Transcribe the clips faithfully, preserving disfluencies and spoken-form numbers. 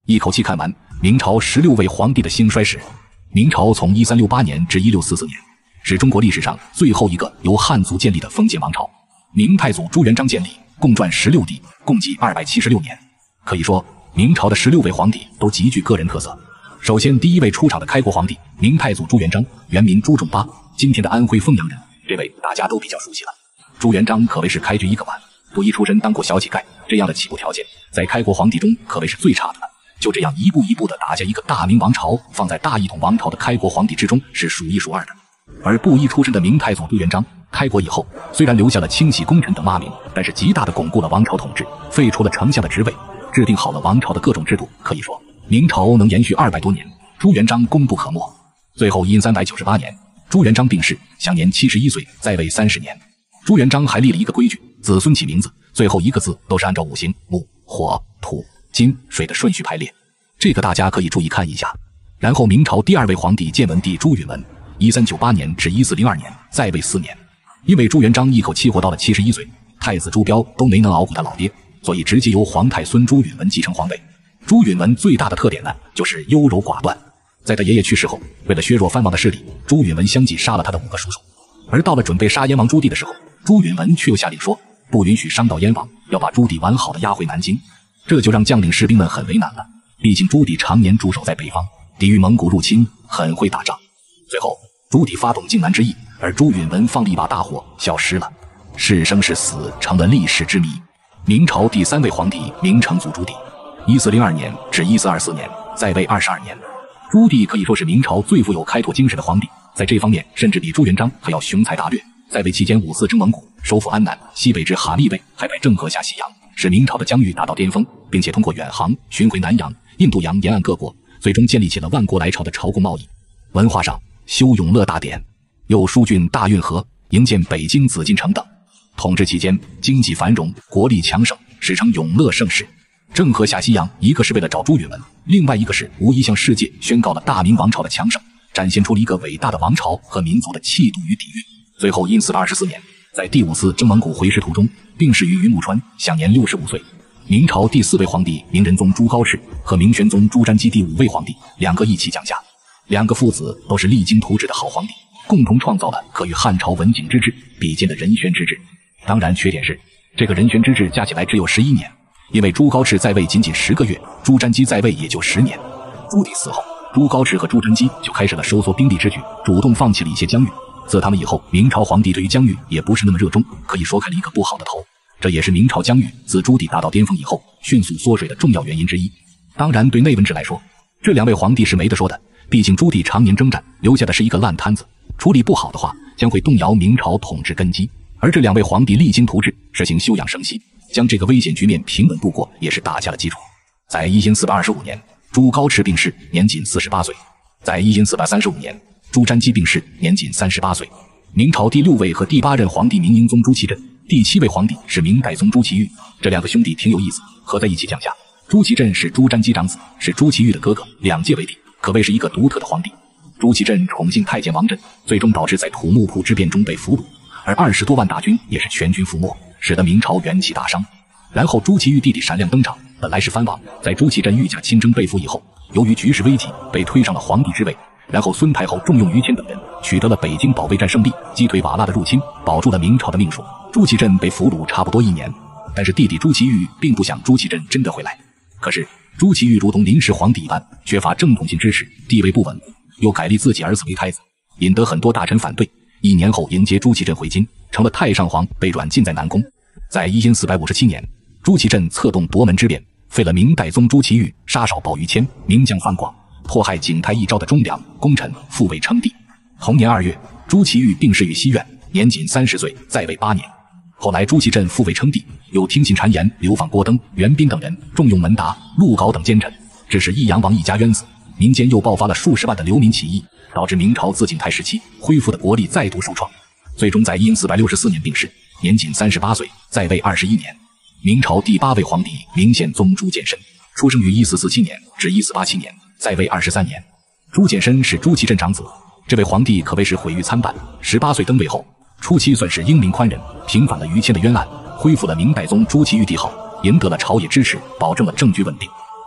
一口气看完明朝十六位皇帝的兴衰史。明朝从一三六八年至一六四四年，是中国历史上最后一个由汉族建立的封建王朝。明太祖朱元璋建立，共传十六帝，共计二百七十六年。可以说，明朝的十六位皇帝都极具个人特色。首先，第一位出场的开国皇帝明太祖朱元璋，原名朱重八，今天的安徽凤阳人，这位大家都比较熟悉了。朱元璋可谓是开局一个碗，不一出身当过小乞丐，这样的起步条件，在开国皇帝中可谓是最差的了。就这样一步一步的打下一个大明王朝，放在大一统王朝的开国皇帝之中是数一数二的。而布衣出身的明太祖朱元璋，开国以后虽然留下了清洗功臣等骂名，但是极大的巩固了王朝统治，废除了丞相的职位，制定好了王朝的各种制度。可以说，明朝能延续二百多年，朱元璋功不可没。最后因三百九十八年，朱元璋病逝，享年七十一岁，在位三十年。朱元璋还立了一个规矩，子孙起名字最后一个字都是按照五行木、火、土、金、水的顺序排列，这个大家可以注意看一下。然后明朝第二位皇帝建文帝朱允文，一三九八年至一四零二年，在位四年。因为朱元璋一口气活到了七十一岁，太子朱标都没能熬过他老爹，所以直接由皇太孙朱允文继承皇位。朱允文最大的特点呢，就是优柔寡断。在他爷爷去世后，为了削弱藩王的势力，朱允文相继杀了他的五个叔叔。而到了准备杀燕王朱棣的时候，朱允文却又下令说，不允许伤到燕王，要把朱棣完好的押回南京。这就让将领士兵们很为难了，毕竟朱棣常年驻守在北方，抵御蒙古入侵，很会打仗。最后朱棣发动靖难之役，而朱允文放了一把大火，消失了，是生是死成了历史之谜。明朝第三位皇帝明成祖朱棣，一四零二年至一四二四年，在位二十二年。朱棣可以说是明朝最富有开拓精神的皇帝，在这方面甚至比朱元璋还要雄才大略。在位期间五次征蒙古，收复安南，西北至哈密卫，还派郑和下西洋，使明朝的疆域达到巅峰，并且通过远航巡回南洋、印度洋沿岸各国，最终建立起了万国来朝的朝贡贸易。文化上修永乐大典，又疏浚大运河，营建北京紫禁城等。统治期间经济繁荣，国力强盛，史称永乐盛世。郑和下西洋，一个是为了找朱允文，另外一个是无疑向世界宣告了大明王朝的强盛，展现出了一个伟大的王朝和民族的气度与底蕴。最后因四百二十四年，在第五次征蒙古回师途中病逝于云木川，享年六十五岁。明朝第四位皇帝明仁宗朱高炽和明宣宗朱瞻基第五位皇帝，两个一起降下。两个父子都是励精图治的好皇帝，共同创造了可与汉朝文景之治比肩的仁宣之治。当然缺点是，这个仁宣之治加起来只有十一年，因为朱高炽在位仅仅十个月，朱瞻基在位也就十年。朱棣死后，朱高炽和朱瞻基就开始了收缩兵力之举，主动放弃了一些疆域。自他们以后，明朝皇帝对于疆域也不是那么热衷，可以说开了一个不好的头。这也是明朝疆域自朱棣达到巅峰以后迅速缩水的重要原因之一。当然对内文治来说，这两位皇帝是没得说的，毕竟朱棣常年征战，留下的是一个烂摊子，处理不好的话将会动摇明朝统治根基。而这两位皇帝励精图治，实行休养生息，将这个危险局面平稳度过，也是打下了基础。在一四二五年，朱高炽病逝，年仅四十八岁。在一四三五年，朱瞻基病逝，年仅三十八岁。明朝第六位和第八任皇帝明英宗朱祁镇，第七位皇帝是明代宗朱祁钰。这两个兄弟挺有意思，合在一起降下。朱祁镇是朱瞻基长子，是朱祁钰的哥哥，两届为帝，可谓是一个独特的皇帝。朱祁镇宠幸太监王振，最终导致在土木堡之变中被俘虏，而二十多万大军也是全军覆没，使得明朝元气大伤。然后朱祁钰弟弟闪亮登场，本来是藩王，在朱祁镇御驾亲征被俘以后，由于局势危急，被推上了皇帝之位。然后孙太后重用于谦等人，取得了北京保卫战胜利，击退瓦剌的入侵，保住了明朝的命数。朱祁镇被俘虏差不多一年，但是弟弟朱祁钰并不想朱祁镇真的回来。可是朱祁钰如同临时皇帝一般，缺乏正统性支持，地位不稳固，又改立自己儿子为太子，引得很多大臣反对。一年后迎接朱祁镇回京，成了太上皇，被软禁在南宫。在一四五七年，朱祁镇策动夺门之变，废了明代宗朱祁钰，杀少保于谦，名将范广，迫害景泰一朝的忠良功臣，复位称帝。同年二月，朱祁钰病逝于西苑，年仅三十岁，在位八年。后来朱祁镇复位称帝，又听信谗言，流放郭登、袁彬等人，重用门达、陆稿等奸臣，致使益阳王一家冤死。民间又爆发了数十万的流民起义，导致明朝自景泰时期恢复的国力再度受创。最终在一四六四年病逝，年仅三十八岁，在位二十一年。明朝第八位皇帝明宪宗朱见深，出生于一四四七年至一四八七年，在位二十三年。朱见深是朱祁镇长子，这位皇帝可谓是毁誉参半。十八岁登位后，初期算是英明宽仁，平反了于谦的冤案，恢复了明代宗朱祁钰帝号，赢得了朝野支持，保证了政局稳定。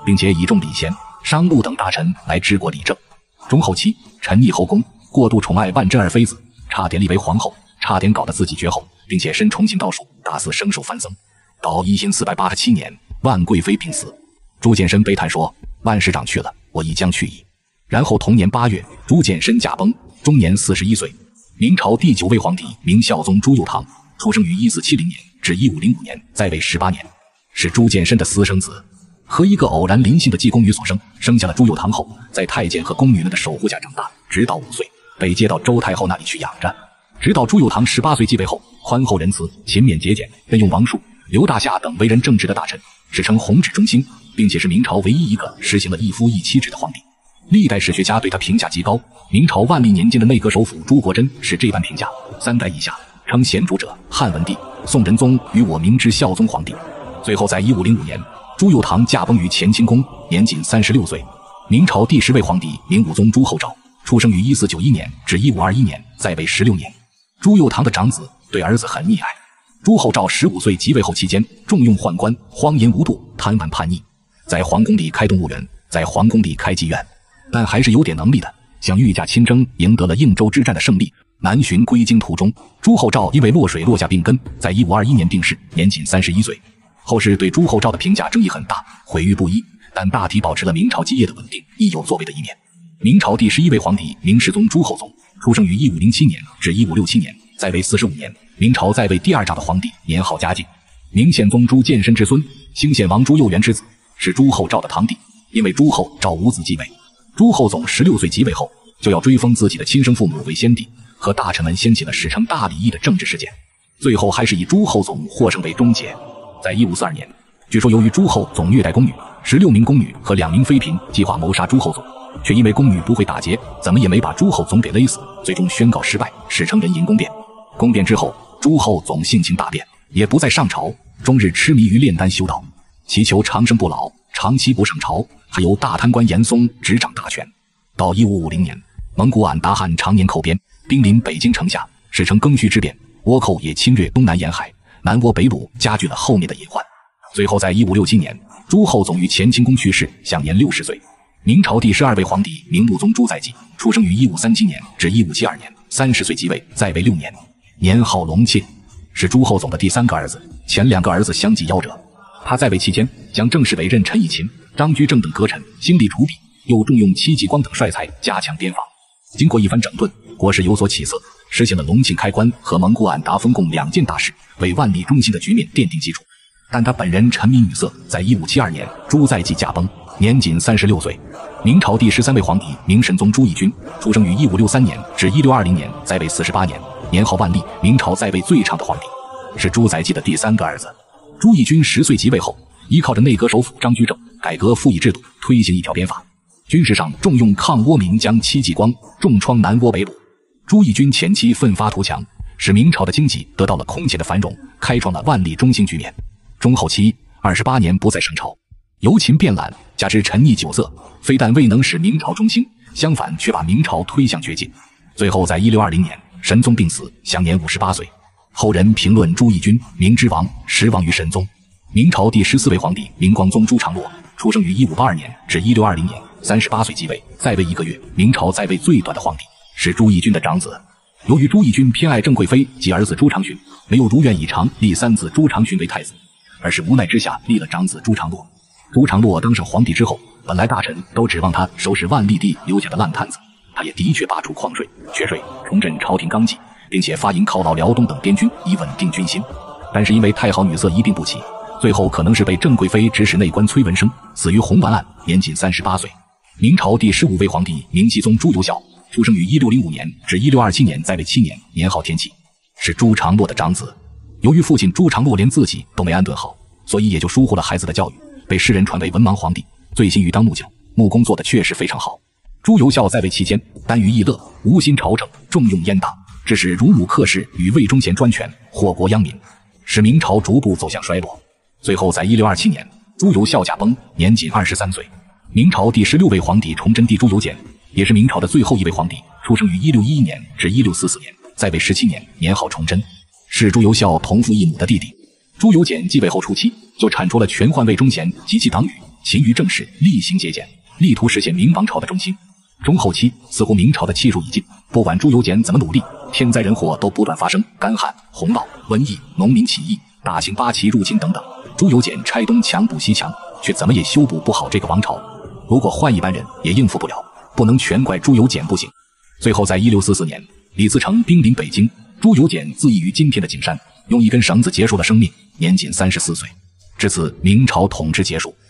并且倚重礼贤、商陆等大臣来治国理政。中后期，陈逆后宫，过度宠爱万贞二妃子，差点立为皇后，差点搞得自己绝后，并且身重行道术，大肆生受藩僧。到一四八七年，万贵妃病死，朱见深悲叹说：“万市长去了，我亦将去矣。”然后同年八月，朱见深驾崩，终年四十一岁。明朝第九位皇帝明孝宗朱佑樘，出生于一四七零年至一五零五年，在位十八年，是朱见深的私生子，和一个偶然临幸的济公女所生，生下了朱佑樘后，在太监和宫女们的守护下长大，直到五岁被接到周太后那里去养着。直到朱佑樘十八岁继位后，宽厚仁慈、勤勉节俭，任用王树、刘大夏等为人正直的大臣，史称弘治中兴，并且是明朝唯一一个实行了一夫一妻制的皇帝。历代史学家对他评价极高，明朝万历年间的内阁首辅朱国桢是这般评价：三代以下称贤主者，汉文帝、宋仁宗与我明之孝宗皇帝。最后在一五零五年，朱佑樘驾崩于乾清宫，年仅三十六岁。明朝第十位皇帝明武宗朱厚照，出生于一四九一年至一五二一年，在位十六年。朱佑樘的长子对儿子很溺爱。朱厚照十五岁即位后期间，重用宦官，荒淫无度，贪玩叛逆，在皇宫里开动物园，在皇宫里开妓院，但还是有点能力的，向御驾亲征，赢得了应州之战的胜利。南巡归京途中，朱厚照因为落水落下病根，在一五二一年病逝，年仅三十一岁。后世对朱厚照的评价争议很大，毁誉不一，但大体保持了明朝基业的稳定，亦有作为的一面。明朝第十一位皇帝明世宗朱厚熜，出生于一五零七年至一五六七年，在位四十五年，明朝在位第二长的皇帝，年号嘉靖。明宪宗朱见深之孙，兴献王朱佑元之子，是朱厚照的堂弟。因为朱厚照无子继位，朱厚熜十六岁即位后，就要追封自己的亲生父母为先帝，和大臣们掀起了史称大礼议的政治事件，最后还是以朱厚熜获胜为终结。在一五四二年，据说由于朱厚熜虐待宫女，十六名宫女和两名妃嫔计划谋杀朱厚熜，却因为宫女不会打劫，怎么也没把朱厚熜给勒死，最终宣告失败，史称人淫宫变。宫变之后，朱厚熜性情大变，也不再上朝，终日痴迷于炼丹修道，祈求长生不老，长期不上朝，还由大贪官严嵩执掌大权。到一五五零年，蒙古俺答汗常年寇边，兵临北京城下，史称庚戌之变，倭寇也侵略东南沿海，南倭北虏，加剧了后面的隐患。最后在一五六七年，朱厚熜于乾清宫去世，享年六十岁。明朝第十二位皇帝明穆宗朱载基，出生于一五三七年至一五七二年，三十岁即位，在位六年，年号隆庆，是朱厚熜的第三个儿子，前两个儿子相继夭折。他在位期间，将正式委任陈以勤、张居正等阁臣，兴利除弊，又重用戚继光等帅才，加强边防。经过一番整顿，国势有所起色，实现了隆庆开关和蒙古俺答封贡两件大事，为万历中兴的局面奠定基础。但他本人沉迷女色，在一五七二年，朱载基驾崩，年仅三十六岁。明朝第十三位皇帝明神宗朱翊钧，出生于一五六三年至一六二零年，在位四十八年，年号万历，明朝在位最长的皇帝，是朱载基的第三个儿子。朱翊钧十岁即位后，依靠着内阁首辅张居正，改革赋役制度，推行一条鞭法。军事上重用抗倭名将戚继光，重创南倭北虏。朱翊钧前期奋发图强，使明朝的经济得到了空前的繁荣，开创了万历中兴局面。中后期二十八年不再上朝，由勤变懒，加之沉溺酒色，非但未能使明朝中兴，相反却把明朝推向绝境。最后在一六二零年，神宗病死，享年五十八岁。后人评论朱翊钧，明之王，实亡于神宗。明朝第十四位皇帝明光宗朱常洛，出生于一五八二年至一六二零年，三十八岁即位，在位一个月，明朝在位最短的皇帝，是朱翊钧的长子。由于朱翊钧偏爱郑贵妃及儿子朱常洵，没有如愿以偿立三子朱常洵为太子，而是无奈之下立了长子朱常洛。朱常洛当上皇帝之后，本来大臣都指望他收拾万历帝留下的烂摊子，他也的确拔除矿税、缺税，重振朝廷纲纪，并且发营犒劳辽东等边军，以稳定军心。但是因为太好女色一病不起，最后可能是被郑贵妃指使内官崔文生，死于红丸案，年仅三十八岁。明朝第十五位皇帝明熹宗朱由校，出生于一六零五年至一六二七年，在位七年，年号天启，是朱常洛的长子。由于父亲朱常洛连自己都没安顿好，所以也就疏忽了孩子的教育，被世人传为文盲皇帝，醉心于当木匠，木工做的确实非常好。朱由校在位期间，耽于逸乐，无心朝政，重用阉党，致使乳母克氏与魏忠贤专权，祸国殃民，使明朝逐步走向衰落。最后在一六二七年，朱由校驾崩，年仅二十三岁。明朝第十六位皇帝崇祯帝朱由检，也是明朝的最后一位皇帝，出生于一六一一年至一六四四年，在位十七年，年号崇祯，是朱由校同父异母的弟弟。朱由检继位后初期，就铲除了全宦魏忠贤及其党羽， 勤于政事，厉行节俭，力图实现明王朝的中兴。中后期似乎明朝的气数已尽，不管朱由检怎么努力，天灾人祸都不断发生，干旱、洪涝、瘟疫、农民起义、大型八旗入侵等等。朱由检拆东墙补西墙，却怎么也修补不好这个王朝。如果换一般人也应付不了，不能全怪朱由检不行。最后在一六四四年，李自成兵临北京，朱由检自缢于今天的景山，用一根绳子结束了生命，年仅三十四岁。至此，明朝统治结束。